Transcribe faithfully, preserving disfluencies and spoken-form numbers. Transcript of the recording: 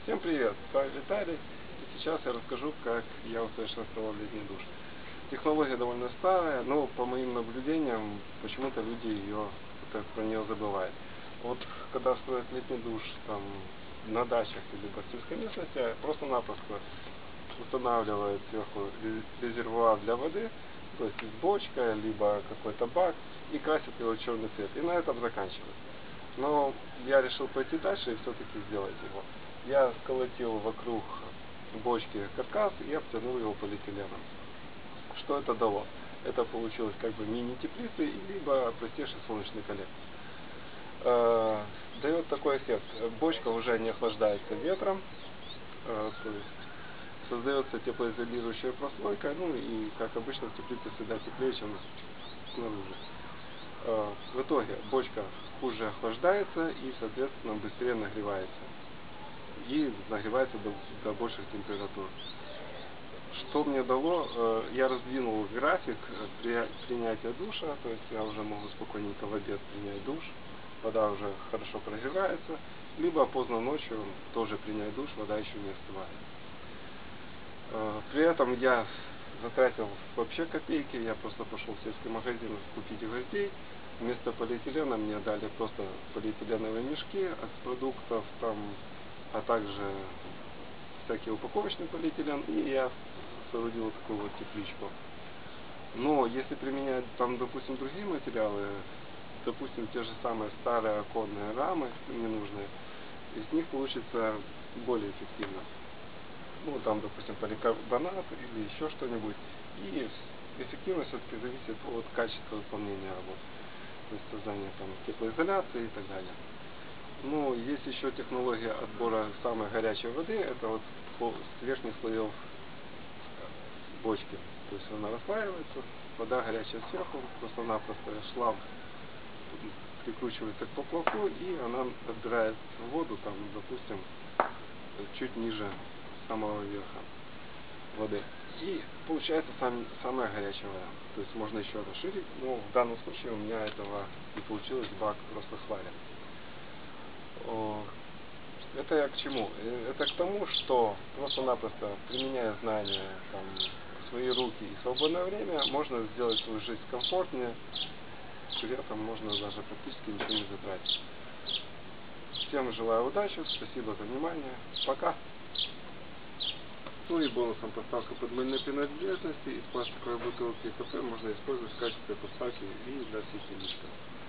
Всем привет, с вами Виталий, и сейчас я расскажу, как я усовершенствовал летний душ. Технология довольно старая, но по моим наблюдениям почему-то люди ее про нее забывают. Вот когда строят летний душ там на дачах или в сельской местности, просто-напросто устанавливают сверху резервуар для воды, то есть бочка, либо какой-то бак, и красят его в черный цвет. И на этом заканчивают. Но я решил пойти дальше и все-таки сделать его. Я сколотил вокруг бочки каркас и обтянул его полиэтиленом. Что это дало? Это получилось как бы мини-теплицы, либо простейший солнечный коллектор. Э, дает такой эффект. Бочка уже не охлаждается ветром, э, то есть создается теплоизолирующая прослойка, ну и как обычно в теплице всегда теплее, чем снаружи. Э, в итоге бочка хуже охлаждается и, соответственно, быстрее нагревается. И нагревается до, до больших температур. Что мне дало? Я раздвинул график принятия душа, то есть я уже могу спокойненько в обед принять душ, вода уже хорошо прогревается, либо поздно ночью тоже принять душ, вода еще не остывает. При этом я затратил вообще копейки, я просто пошел в сельский магазин купить гвоздей. Вместо полиэтилена мне дали просто полиэтиленовые мешки от продуктов, там, а также всякий упаковочный полиэтилен, и я соорудил такую вот тепличку. Но если применять там, допустим, другие материалы, допустим, те же самые старые оконные рамы ненужные, из них получится более эффективно. Ну, там, допустим, поликарбонат или еще что-нибудь. И эффективность все-таки зависит от качества выполнения работы. То есть создания там теплоизоляции и так далее. Ну, есть еще технология отбора самой горячей воды, это вот с верхних слоев бочки. То есть она расслаивается, вода горячая сверху, просто-напросто шланг прикручивается к поплавку, и она отбирает воду, там, допустим, чуть ниже самого верха воды. И получается сам, самая горячая вода. То есть можно еще расширить, но в данном случае у меня этого не получилось, бак просто свален. Это я к чему? Это к тому, что просто-напросто, применяя знания там, в свои руки и свободное время, можно сделать свою жизнь комфортнее, при этом можно даже практически ничего не затратить. Всем желаю удачи, спасибо за внимание, пока! Ну и бонусом подставка под мыльные принадлежности из пластиковой бутылки КП можно использовать в качестве подставки и для светильничка.